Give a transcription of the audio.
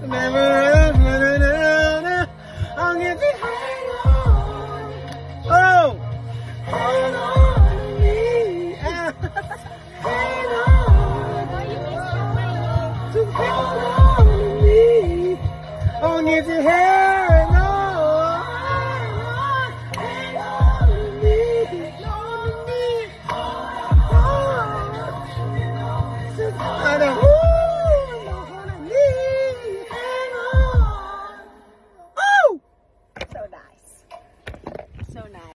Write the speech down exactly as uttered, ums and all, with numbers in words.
Never, na, na, na, na. I'll give you hang on. Oh, hang on to me. Hang on. To hang on to me. I'll give you hang